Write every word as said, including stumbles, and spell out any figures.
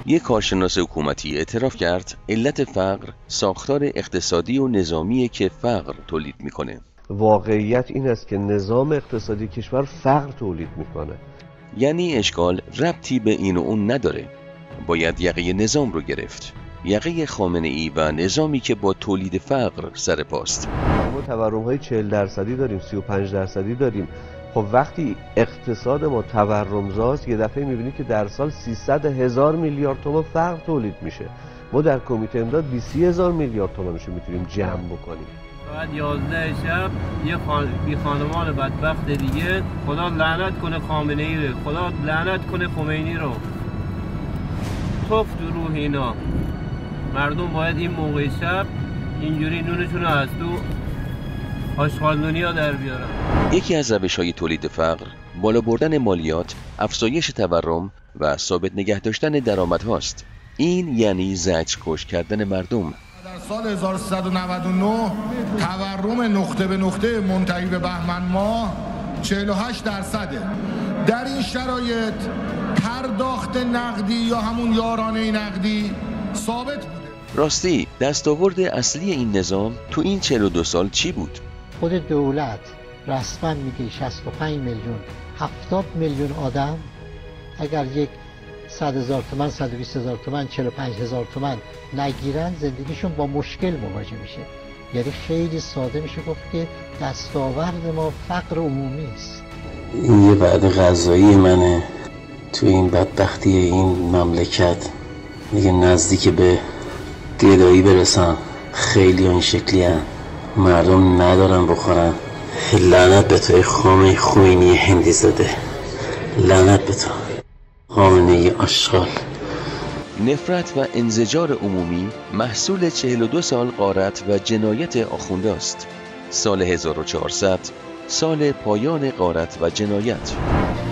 یک کارشناس حکومتی اعتراف کرد علت فقر ساختار اقتصادی و نظامی که فقر تولید میکنه. واقعیت این است که نظام اقتصادی کشور فقر تولید میکنه. یعنی اشکال ربطی به این و اون نداره. باید یقه نظام رو گرفت. یقه خامنه ای و نظامی که با تولید فقر سر پاست. ما تورم های چهل درصدی داریم، سی و پنج درصدی داریم. خب وقتی اقتصاد ما تورمزاست یه دفعه میبینی که در سال سیصد هزار میلیارد تومان فقر تولید میشه. ما در کمیته امداد بیست هزار میلیارد تومانشو میتونیم جمع بکنیم. بعد یازده شب یه خان... بی خانمان بدبخت دیگه، خدا لعنت کنه خامنه ای رو، خدا لعنت کنه خمینی رو، توف تو روح اینا. مردم باید این موقع شب اینجوری نونشون رو از تو آشغالدونیا در بیارن. یکی از روش‌های تولید فقر بالا بردن مالیات، افزایش تورم و ثابت نگه داشتن درآمدهاست. این یعنی زجرکش کردن مردم. در سال هزار و سیصد و نود و نه تورم نقطه به نقطه منتهی به بهمن ماه چهل و هشت درصده. در این شرایط پرداخت نقدی یا همون یارانه نقدی ثابت بوده. راستی دستاورد اصلی این نظام تو این چهل و دو سال چی بود؟ خود دولت رسما میگه شصت و پنج میلیون هفتاد میلیون آدم اگر یک صد هزار تومان، صد و بیست هزار تومان، چهل و پنج هزار تومان نگیرن زندگیشون با مشکل مواجه میشه. یعنی خیلی ساده میشه گفت که دستاورد ما فقر عمومی است. این یه وعده غذایی منه تو این بدبختی این مملکت دیگه نزدیک به گدایی برسم. خیلی این شکلی هم مردم ندارن بخورن. لعنت به توی خامنه خوینی هندی زده، لعنت به تو خامنه آشغال. نفرت و انزجار عمومی محصول چهل و دو سال غارت و جنایت آخونده است. سال هزار و چهارصد سال پایان غارت و جنایت.